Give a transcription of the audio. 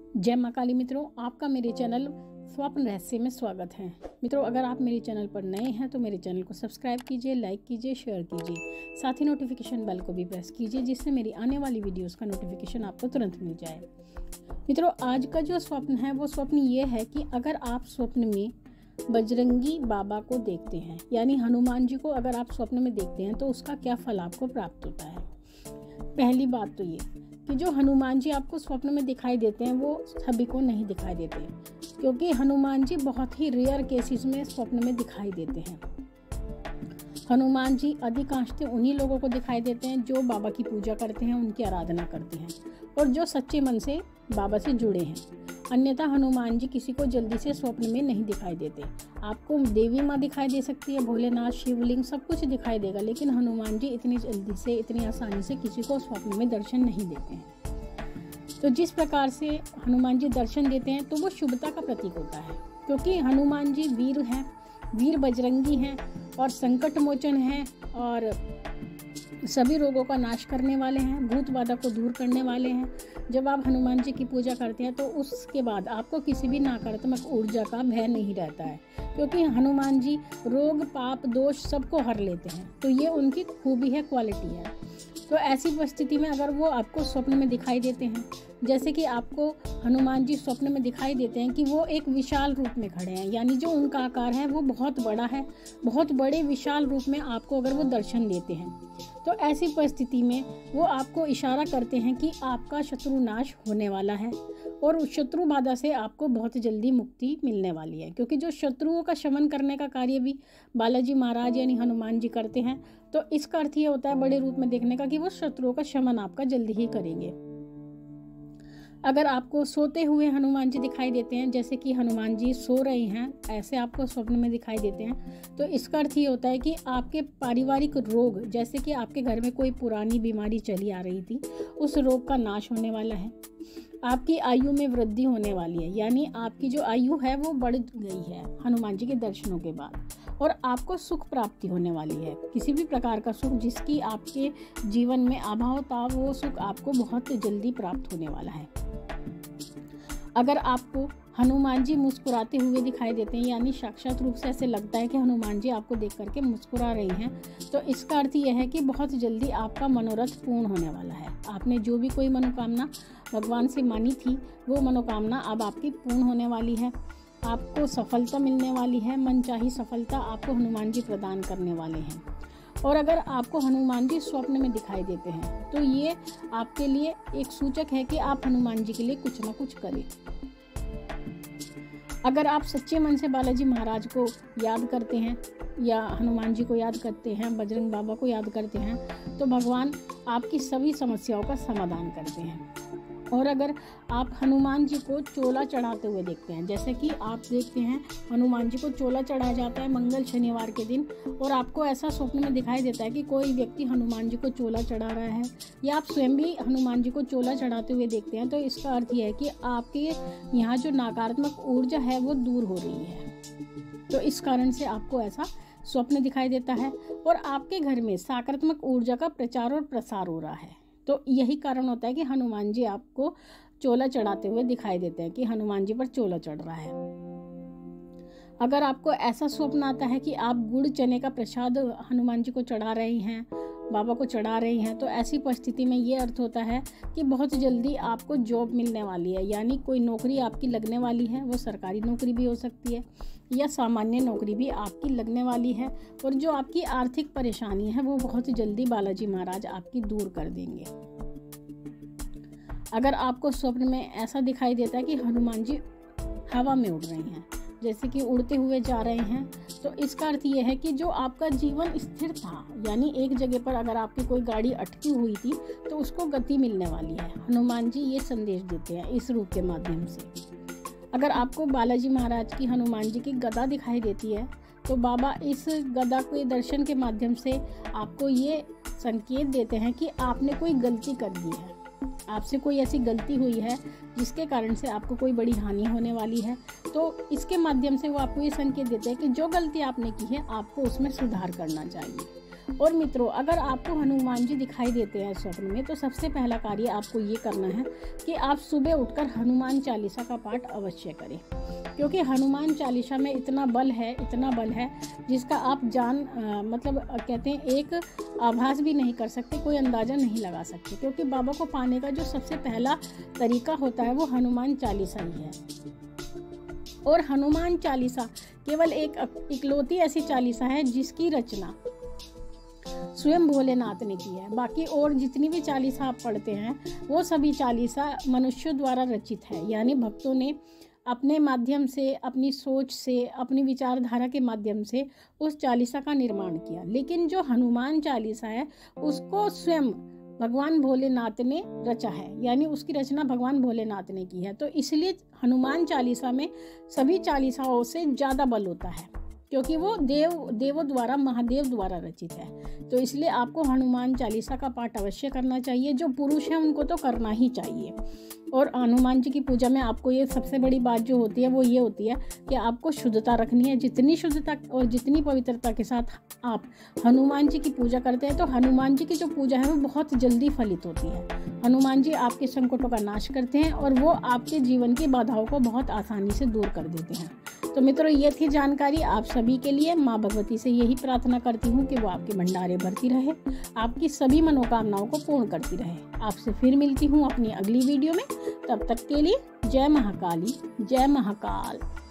जय माँ काली। मित्रों, आपका मेरे चैनल स्वप्न रहस्य में स्वागत है। मित्रों, अगर आप मेरे चैनल पर नए हैं तो मेरे चैनल को सब्सक्राइब कीजिए, लाइक कीजिए, शेयर कीजिए, साथ ही नोटिफिकेशन बेल को भी प्रेस कीजिए, जिससे मेरी आने वाली वीडियोस का नोटिफिकेशन आपको तुरंत मिल जाए। मित्रों, आज का जो स्वप्न है वो स्वप्न ये है कि अगर आप स्वप्न में बजरंगी बाबा को देखते हैं, यानी हनुमान जी को अगर आप स्वप्न में देखते हैं तो उसका क्या फल आपको प्राप्त होता है। पहली बात तो ये कि जो हनुमान जी आपको स्वप्न में दिखाई देते हैं वो सभी को नहीं दिखाई देते, क्योंकि हनुमान जी बहुत ही रेयर केसेस में स्वप्न में दिखाई देते हैं। हनुमान जी अधिकांशतः उन्हीं लोगों को दिखाई देते हैं जो बाबा की पूजा करते हैं, उनकी आराधना करते हैं और जो सच्चे मन से बाबा से जुड़े हैं। अन्यथा हनुमान जी किसी को जल्दी से स्वप्न में नहीं दिखाई देते। आपको देवी माँ दिखाई दे सकती है, भोलेनाथ, शिवलिंग, सब कुछ दिखाई देगा, लेकिन हनुमान जी इतनी जल्दी से, इतनी आसानी से किसी को स्वप्न में दर्शन नहीं देते हैं। तो जिस प्रकार से हनुमान जी दर्शन देते हैं तो वो शुभता का प्रतीक होता है, क्योंकि हनुमान जी वीर हैं, वीर बजरंगी हैं और संकट मोचन हैं और सभी रोगों का नाश करने वाले हैं, भूत बाधा को दूर करने वाले हैं। जब आप हनुमान जी की पूजा करते हैं तो उसके बाद आपको किसी भी नकारात्मक ऊर्जा का भय नहीं रहता है, क्योंकि हनुमान जी रोग, पाप, दोष सबको हर लेते हैं। तो ये उनकी खूबी है, क्वालिटी है। तो ऐसी परिस्थिति में अगर वो आपको स्वप्न में दिखाई देते हैं, जैसे कि आपको हनुमान जी स्वप्न में दिखाई देते हैं कि वो एक विशाल रूप में खड़े हैं, यानी जो उनका आकार है वो बहुत बड़ा है, बहुत बड़े विशाल रूप में आपको अगर वो दर्शन देते हैं, तो ऐसी परिस्थिति में वो आपको इशारा करते हैं कि आपका शत्रु नाश होने वाला है और उस शत्रु बाधा से आपको बहुत जल्दी मुक्ति मिलने वाली है। क्योंकि जो शत्रुओं का शमन करने का कार्य भी बालाजी महाराज यानी हनुमान जी करते हैं, तो इसका अर्थ ये होता है बड़े रूप में देखने का कि वो शत्रुओं का शमन आपका जल्दी ही करेंगे। अगर आपको सोते हुए हनुमान जी दिखाई देते हैं, जैसे कि हनुमान जी सो रहे हैं, ऐसे आपको स्वप्न में दिखाई देते हैं, तो इसका अर्थ ये होता है कि आपके पारिवारिक रोग, जैसे कि आपके घर में कोई पुरानी बीमारी चली आ रही थी, उस रोग का नाश होने वाला है। आपकी आयु में वृद्धि होने वाली है, यानी आपकी जो आयु है वो बढ़ गई है हनुमान जी के दर्शनों के बाद, और आपको सुख प्राप्ति होने वाली है। किसी भी प्रकार का सुख जिसकी आपके जीवन में अभाव था, वो सुख आपको बहुत जल्दी प्राप्त होने वाला है। अगर आपको हनुमान जी मुस्कुराते हुए दिखाई देते हैं, यानी साक्षात रूप से ऐसे लगता है कि हनुमान जी आपको देख करके मुस्कुरा रही हैं, तो इसका अर्थ यह है कि बहुत जल्दी आपका मनोरथ पूर्ण होने वाला है। आपने जो भी कोई मनोकामना भगवान से मानी थी, वो मनोकामना अब आपकी पूर्ण होने वाली है। आपको सफलता मिलने वाली है, मनचाही सफलता आपको हनुमान जी प्रदान करने वाले हैं। और अगर आपको हनुमान जी स्वप्न में दिखाई देते हैं तो ये आपके लिए एक सूचक है कि आप हनुमान जी के लिए कुछ ना कुछ करें। अगर आप सच्चे मन से बालाजी महाराज को याद करते हैं या हनुमान जी को याद करते हैं, बजरंग बाबा को याद करते हैं, तो भगवान आपकी सभी समस्याओं का समाधान करते हैं। और अगर आप हनुमान जी को चोला चढ़ाते हुए देखते हैं, जैसे कि आप देखते हैं हनुमान जी को चोला चढ़ाया जाता है मंगल शनिवार के दिन, और आपको ऐसा स्वप्न में दिखाई देता है कि कोई व्यक्ति हनुमान जी को चोला चढ़ा रहा है, या आप स्वयं भी हनुमान जी को चोला चढ़ाते हुए देखते हैं, तो इसका अर्थ यह है कि आपके यहाँ जो नकारात्मक ऊर्जा है वो दूर हो रही है। तो इस कारण से आपको ऐसा स्वप्न दिखाई देता है और आपके घर में सकारात्मक ऊर्जा का प्रचार और प्रसार हो रहा है। तो यही कारण होता है कि हनुमान जी आपको चोला चढ़ाते हुए दिखाई देते हैं, कि हनुमान जी पर चोला चढ़ रहा है। अगर आपको ऐसा स्वप्न आता है कि आप गुड़ चने का प्रसाद हनुमान जी को चढ़ा रही हैं, बाबा को चढ़ा रही हैं, तो ऐसी परिस्थिति में ये अर्थ होता है कि बहुत जल्दी आपको जॉब मिलने वाली है, यानी कोई नौकरी आपकी लगने वाली है। वो सरकारी नौकरी भी हो सकती है या सामान्य नौकरी भी आपकी लगने वाली है, और जो आपकी आर्थिक परेशानी है वो बहुत जल्दी बालाजी महाराज आपकी दूर कर देंगे। अगर आपको स्वप्न में ऐसा दिखाई देता है कि हनुमान जी हवा में उड़ रही हैं, जैसे कि उड़ते हुए जा रहे हैं, तो इसका अर्थ ये है कि जो आपका जीवन स्थिर था, यानी एक जगह पर अगर आपकी कोई गाड़ी अटकी हुई थी तो उसको गति मिलने वाली है। हनुमान जी ये संदेश देते हैं इस रूप के माध्यम से। अगर आपको बालाजी महाराज की, हनुमान जी की गदा दिखाई देती है, तो बाबा इस गदा के दर्शन के माध्यम से आपको ये संकेत देते हैं कि आपने कोई गलती कर दी है, आपसे कोई ऐसी गलती हुई है जिसके कारण से आपको कोई बड़ी हानि होने वाली है। तो इसके माध्यम से वो आपको ये संकेत देते हैं कि जो गलती आपने की है आपको उसमें सुधार करना चाहिए। और मित्रों, अगर आपको हनुमान जी दिखाई देते हैं स्वप्न में, तो सबसे पहला कार्य आपको ये करना है कि आप सुबह उठकर हनुमान चालीसा का पाठ अवश्य करें, क्योंकि हनुमान चालीसा में इतना बल है जिसका आप मतलब कहते हैं एक आभास भी नहीं कर सकते, कोई अंदाज़ा नहीं लगा सकते, क्योंकि बाबा को पाने का जो सबसे पहला तरीका होता है वो हनुमान चालीसा ही है। और हनुमान चालीसा केवल एक इकलौती ऐसी चालीसा है जिसकी रचना स्वयं भोलेनाथ ने की है। बाकी और जितनी भी चालीसा आप पढ़ते हैं वो सभी चालीसा मनुष्यों द्वारा रचित है, यानी भक्तों ने अपने माध्यम से, अपनी सोच से, अपनी विचारधारा के माध्यम से उस चालीसा का निर्माण किया। लेकिन जो हनुमान चालीसा है उसको स्वयं भगवान भोलेनाथ ने रचा है, यानी उसकी रचना भगवान भोलेनाथ ने की है। तो इसलिए हनुमान चालीसा में सभी चालीसाओं से ज़्यादा बल होता है, क्योंकि वो देवों द्वारा, महादेव द्वारा रचित है। तो इसलिए आपको हनुमान चालीसा का पाठ अवश्य करना चाहिए। जो पुरुष हैं उनको तो करना ही चाहिए। और हनुमान जी की पूजा में आपको ये सबसे बड़ी बात जो होती है वो ये होती है कि आपको शुद्धता रखनी है। जितनी शुद्धता और जितनी पवित्रता के साथ आप हनुमान जी की पूजा करते हैं, तो हनुमान जी की जो पूजा है वो बहुत जल्दी फलित होती है। हनुमान जी आपके संकटों का नाश करते हैं और वो आपके जीवन की बाधाओं को बहुत आसानी से दूर कर देते हैं। तो मित्रों, ये थी जानकारी आप सभी के लिए। माँ भगवती से यही प्रार्थना करती हूँ कि वो आपके भंडारे भरती रहे, आपकी सभी मनोकामनाओं को पूर्ण करती रहे। आपसे फिर मिलती हूँ अपनी अगली वीडियो में। तब तक के लिए जय महाकाली, जय महाकाल।